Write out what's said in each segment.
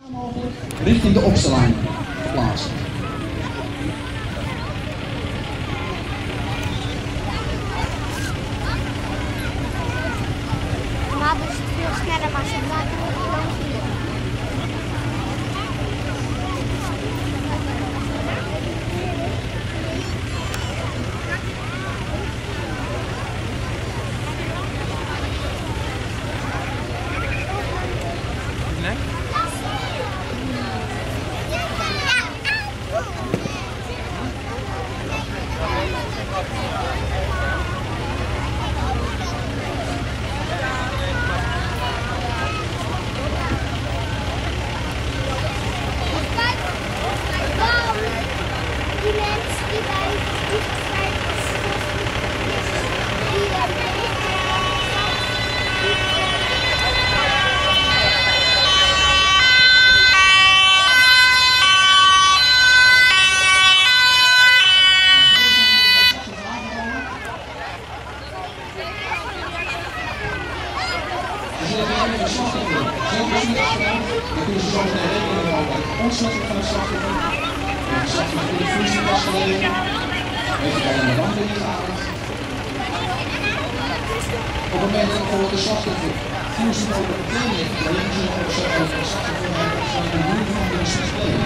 mogelijk richting de opstellijn plaatsen. Normaal is het veel sneller, maar ze blijven gewoon hier. Dan kunnen ze zo meteen rekening houden met de ontsmetting van het slachtoffer. Het slachtoffer in de vriezer was gelegen. Heeft het al aan de wand ingehaald. Op het moment dat bijvoorbeeld de slachtoffer vuurstof over de kleding heeft gelegen, zullen we ook zeggen dat de slachtoffer van de muur van de slecht kleding.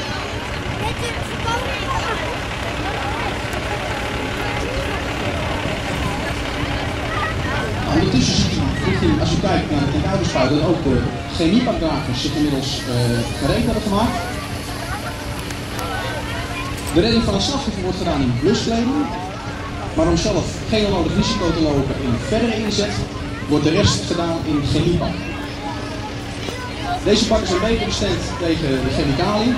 Ondertussen ziet u, als u kijkt naar de tentuigenspuit, dat ook de chemiepackdragers zich inmiddels gereed hebben gemaakt. De redding van het slachtoffer wordt gedaan in bluskleding, maar om zelf geen onnodig risico te lopen in verdere inzet, wordt de rest gedaan in chemiepak. Deze pakken zijn beter bestand tegen de chemicaliën.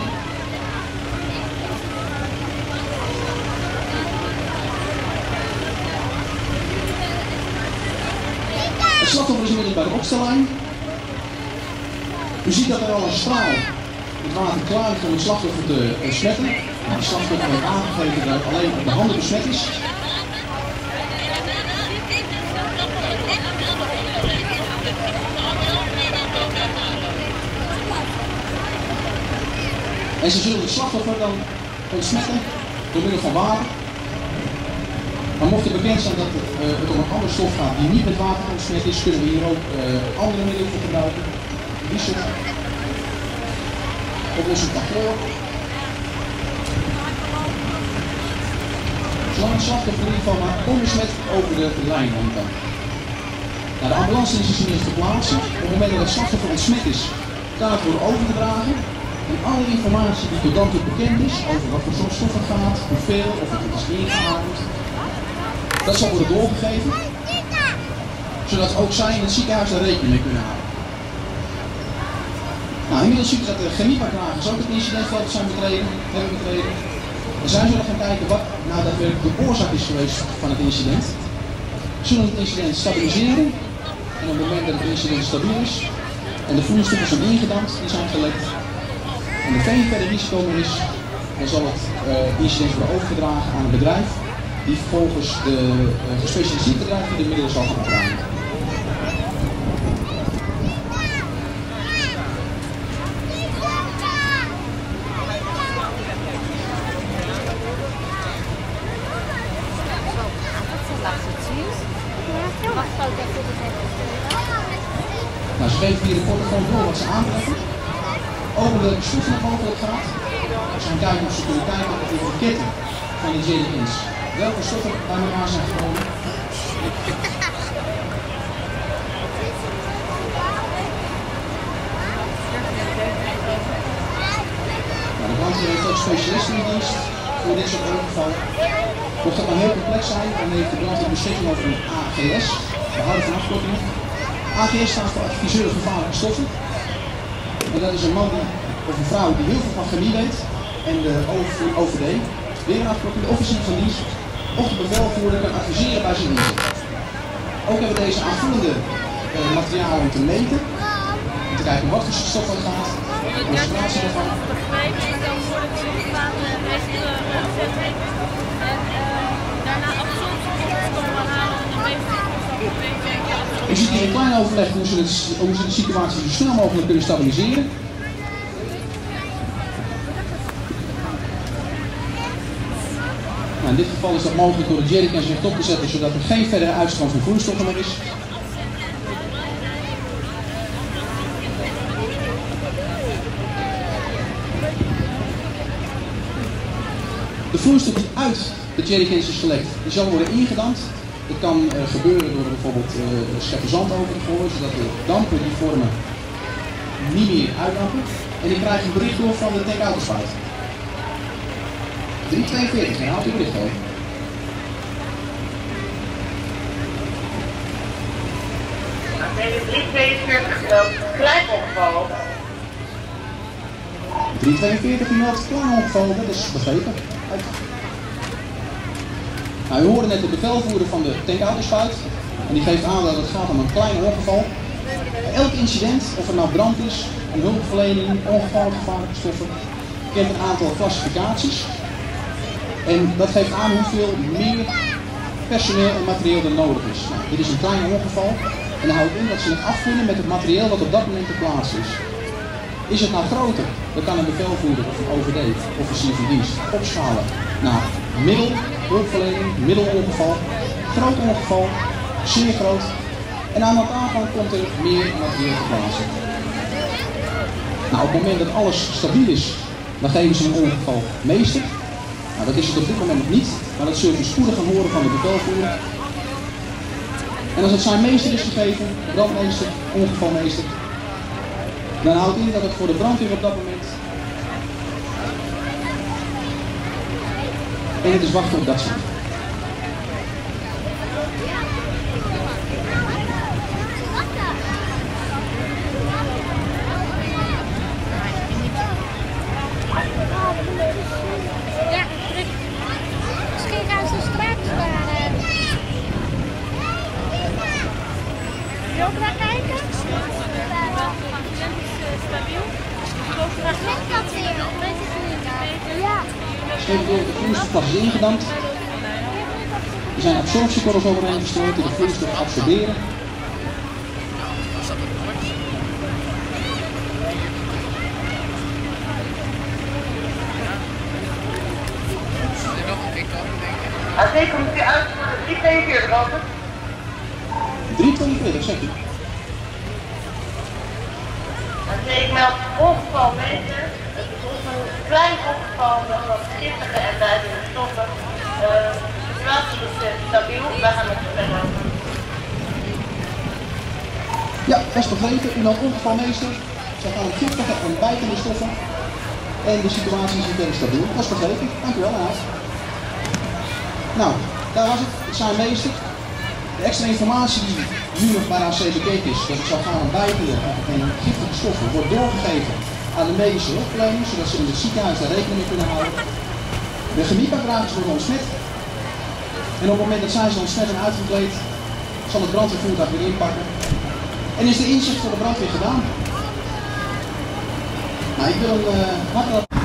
Het slachtoffer is inmiddels bij de opstelling. U ziet dat er al een straal het water klaar is om het slachtoffer te ontsmetten. Het slachtoffer wordt aangegeven dat alleen op de handen besmet is. En ze zullen het slachtoffer dan ontsmetten door middel van water. Maar mocht het bekend zijn dat het om een andere stof gaat die niet met water ontsmet is, kunnen we hier ook andere middelen voor gebruiken. Diesel, oplossing van chloor. Zolang het slachtoffer in ieder geval maar onbesmet over de lijn heen kan. Nou, de ambulance is inmiddels te plaatsen. Op het moment dat het slachtoffer ontsmet is, kan het worden overgedragen. En alle informatie die tot dan toe bekend is over wat voor soort stof het gaat, hoeveel, of het is ingeademd, dat zal worden doorgegeven, zodat ook zij in het ziekenhuis er rekening mee kunnen houden. Nou, inmiddels ziet u dat de chemiepackdragers ook het incidentveld hebben betreden. En zij zullen gaan kijken wat nou daadwerkelijk de oorzaak is geweest van het incident. Zullen het incident stabiliseren en op het moment dat het incident stabiel is en de vloeistoffen zijn ingedampt, die zijn gelekt en er geen verder risico meer is, dan zal het incident worden overgedragen aan een bedrijf die vervolgens de gespecialiseerde bedrijf die de middelen zal gaan opruimen. Nou, ze geven hier de portofoon door wat ze aantrekken. Over de stoffen naar boven gaat. Ze gaan kijken of ze kunnen kijken of de etiketten van de JDI's welke stoffen bij elkaar zijn gekomen. Nou, de brandweer heeft ook specialisten in dienst voor dit soort ongevallen. Mocht dat nou heel complex zijn, dan heeft de brandweer beschikking over een AGS. We houden van afkortingen. AGS staat voor adviseur gevaarlijke stoffen. En dat is een man of een vrouw die heel veel van chemie weet. En de OVD, weer een afkorting, de officier van dienst, of de bevelvoerder kan adviseren bij zijn inzet. Ook hebben we deze aanvullende materialen om te meten. Om te kijken wat voor stof het gaat. De concentratie daarvan. Dan worden de resultaten omgezet en daarna absorptie komen halen en dan U ziet hier een klein overleg hoe ze de situatie zo snel mogelijk kunnen stabiliseren. in dit geval is dat mogelijk door de jerrycans rechtop te zetten, zodat er geen verdere uitstroom van vloeistoffen meer is. De vloeistof die uit de jerrycans is gelekt, die zal worden ingedampt. Dat kan gebeuren door bijvoorbeeld scheppen zand over te gooien, zodat de dampen die vormen niet meer uitdampen. En die krijgt een bericht door van de tank-autospuit. 342, herhaalt uw bericht over. Nee, 342 klein ongeval. 342 die meldt klein ongeval, dat is begrepen. Nou, u hoorde net de bevelvoerder van de tankautospuit en die geeft aan dat het gaat om een klein ongeval. Bij elk incident, of er nou brand is, een hulpverlening, ongevalgevaarlijke stoffen, kent een aantal klassificaties. En dat geeft aan hoeveel meer personeel en materieel er nodig is. Nou, dit is een klein ongeval en dat houdt in dat ze het afvoeren met het materieel wat op dat moment ter plaatse is. Is het nou groter, dan kan een bevelvoerder of een OVD, officier van dienst, opschalen naar middel, hulpverlening, middelongeval, groot ongeval, zeer groot. En aan het aanvang komt er meer materieel te plaatsen. Nou, op het moment dat alles stabiel is, dan geven ze een ongeval meester. Nou, dat is het op dit moment nog niet, maar dat zult u spoedig gaan horen van de bevelvoerder. En als het zijn meester is gegeven, brandmeester, ongevalmeester, dan houdt in dat het voor de brandweer op dat moment. En het is wachten op dat zand. Ja, misschien gaan ze straks naar. Wil je ook naar kijken? Ligt dat weer? Weet ik niet. Ja. De vloeistof is ingedampt. Er zijn absorptiekorrels overheen gestrooid die de vloeistof absorberen. Zeker moet u uit voor de 342 altijd. 342, zegt u. Ik meld ongevalmeester. Het is een klein ongeval met wat giftige en duidelijke stoffen. De situatie is stabiel, wij gaan met het verder. Ja, dat is begrepen. U meldt ongevalmeester. Ze gaan om giftige en bijtende stoffen. En de situatie is verder stabiel. Dat is begrepen. Dank u wel, Haas. Nou, daar was het. Het zijn meester. De extra informatie die nu nog bij AC bekeken is, dat het zal gaan om bijtende en giftige stoffen, wordt doorgegeven aan de medische hulpverlening, zodat ze in het ziekenhuis daar rekening mee kunnen houden. De chemieapparaatjes worden ontsmet. En op het moment dat zij ze ontsmet en uitgekleed, zal het brandweervoertuig weer inpakken. En is de inzicht voor de brandweer gedaan. Nou, ik wil een hartelijk